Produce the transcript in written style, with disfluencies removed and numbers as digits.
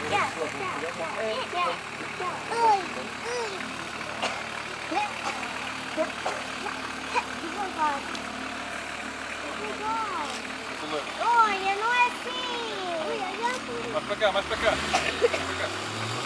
Olha, não é assim. Mais para cá, mais para cá. Mais para cá.